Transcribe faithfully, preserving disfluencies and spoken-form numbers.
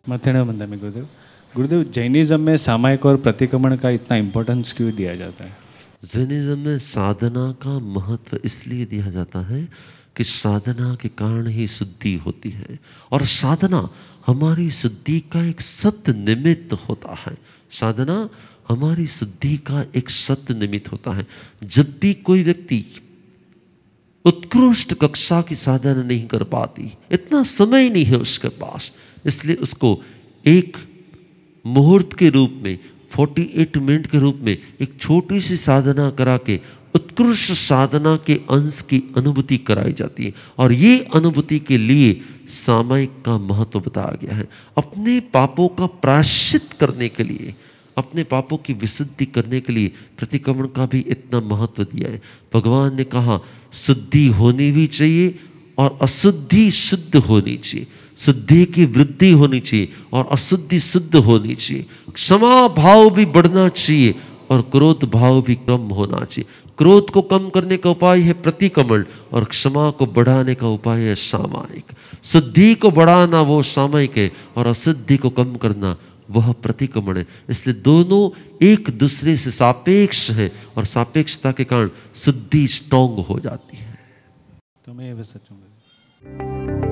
मथेड़ा बंदा में गुरुदेव गुरुदेव जैनिज्म में सामायिक और प्रतिक्रमण का इतना इम्पोर्टेंस क्यों दिया जाता है? जैनिज्म में साधना का महत्व इसलिए दिया जाता है कि साधना के कारण ही शुद्धि होती है, और साधना हमारी शुद्धि का एक सत्य निमित्त होता है। साधना हमारी शुद्धि का एक सत्य निमित्त होता है। जब भी कोई व्यक्ति उत्कृष्ट कक्षा की साधना नहीं कर पाती, इतना समय नहीं है उसके पास, इसलिए उसको एक मुहूर्त के रूप में, अड़तालीस मिनट के रूप में एक छोटी सी साधना करा के उत्कृष्ट साधना के अंश की अनुभूति कराई जाती है। और ये अनुभूति के लिए सामायिक का महत्व बताया गया है। अपने पापों का प्रायश्चित करने के लिए, अपने पापों की विशुद्धि करने के लिए प्रतिक्रमण का भी इतना महत्व दिया है। भगवान ने कहा शुद्धि होनी भी चाहिए और अशुद्धि शुद्ध होनी चाहिए, शुद्धि की वृद्धि होनी चाहिए और अशुद्धि शुद्ध होनी चाहिए। क्षमा भाव भी बढ़ना चाहिए और क्रोध भाव भी कम होना चाहिए। क्रोध को कम करने का उपाय है प्रतिक्रमण और क्षमा को बढ़ाने का उपाय है सामायिक। शुद्धि को बढ़ाना वो सामायिक है और अशुद्धि को कम करना वह प्रतिक्रमण है। इसलिए दोनों एक दूसरे से सापेक्ष है और सापेक्षता के कारण शुद्धि स्ट्रॉन्ग हो जाती है। तो मैं ये बस सोचूंगा।